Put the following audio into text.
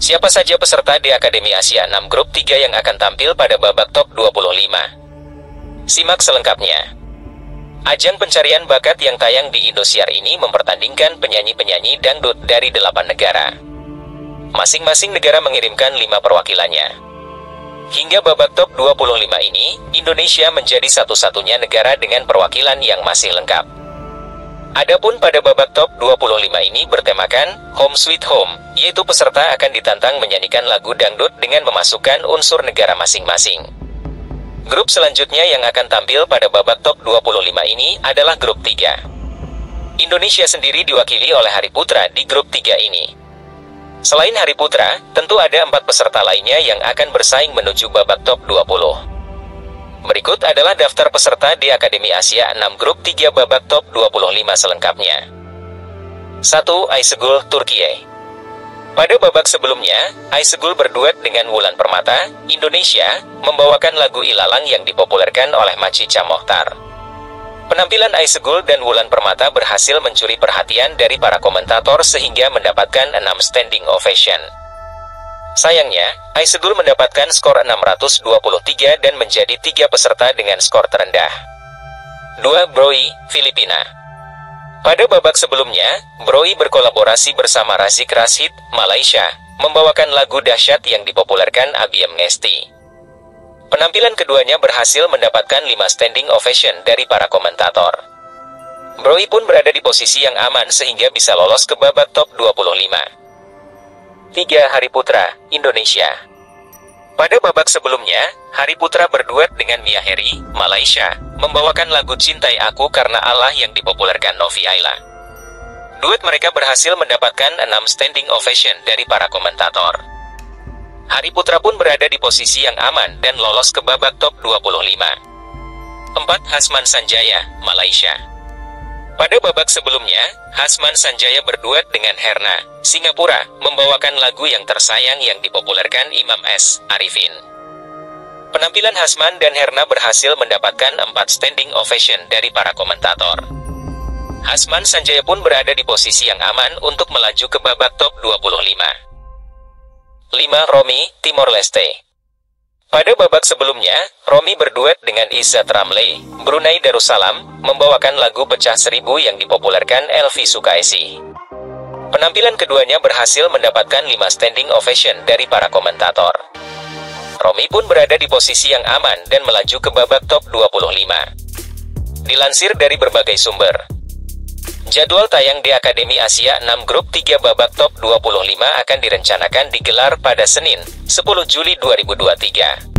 Siapa saja peserta di Akademi Asia 6 Grup 3 yang akan tampil pada babak top 25? Simak selengkapnya. Ajang pencarian bakat yang tayang di Indosiar ini mempertandingkan penyanyi-penyanyi dangdut dari 8 negara. Masing-masing negara mengirimkan 5 perwakilannya. Hingga babak top 25 ini, Indonesia menjadi satu-satunya negara dengan perwakilan yang masih lengkap. Adapun pada babak top 25 ini bertemakan Home Sweet Home, yaitu peserta akan ditantang menyanyikan lagu dangdut dengan memasukkan unsur negara masing-masing. Grup selanjutnya yang akan tampil pada babak top 25 ini adalah grup 3. Indonesia sendiri diwakili oleh Hari Putra di grup 3 ini. Selain Hari Putra, tentu ada 4 peserta lainnya yang akan bersaing menuju babak top 20. Berikut adalah daftar peserta di Akademi Asia 6 Grup 3 babak top 25 selengkapnya. 1. Aysegul, Turkiye. Pada babak sebelumnya, Aysegul berduet dengan Wulan Permata, Indonesia, membawakan lagu Ilalang yang dipopulerkan oleh Macica Mochtar. Penampilan Aysegul dan Wulan Permata berhasil mencuri perhatian dari para komentator sehingga mendapatkan 6 standing ovation. Sayangnya, Aysegul mendapatkan skor 623 dan menjadi 3 peserta dengan skor terendah. 2. Broi, Filipina. Pada babak sebelumnya, Broi berkolaborasi bersama Razik Rashid, Malaysia, membawakan lagu Dahsyat yang dipopulerkan Abiem Ngesti. Penampilan keduanya berhasil mendapatkan 5 standing ovation dari para komentator. Broi pun berada di posisi yang aman sehingga bisa lolos ke babak top 25. 3. Hari Putra, Indonesia. Pada babak sebelumnya, Hari Putra berduet dengan Mia Heri, Malaysia, membawakan lagu Cintai Aku Karena Allah yang dipopulerkan Novi Ayla. Duet mereka berhasil mendapatkan 6 standing ovation dari para komentator. Hari Putra pun berada di posisi yang aman dan lolos ke babak top 25. 4. Hasman Sanjaya, Malaysia. Pada babak sebelumnya, Hasman Sanjaya berduet dengan Herna, Singapura, membawakan lagu yang tersayang yang dipopulerkan Imam S. Arifin. Penampilan Hasman dan Herna berhasil mendapatkan 4 standing ovation dari para komentator. Hasman Sanjaya pun berada di posisi yang aman untuk melaju ke babak top 25. 5. Romi, Timor Leste. Pada babak sebelumnya, Romi berduet dengan Izzat Ramli, Brunei Darussalam, membawakan lagu Pecah Seribu yang dipopulerkan Elvi Sukaesi. Penampilan keduanya berhasil mendapatkan 5 standing ovation dari para komentator. Romi pun berada di posisi yang aman dan melaju ke babak top 25. Dilansir dari berbagai sumber, jadwal tayang di Akademi Asia 6 Grup 3 babak top 25 akan direncanakan digelar pada Senin, 10 Juli 2023.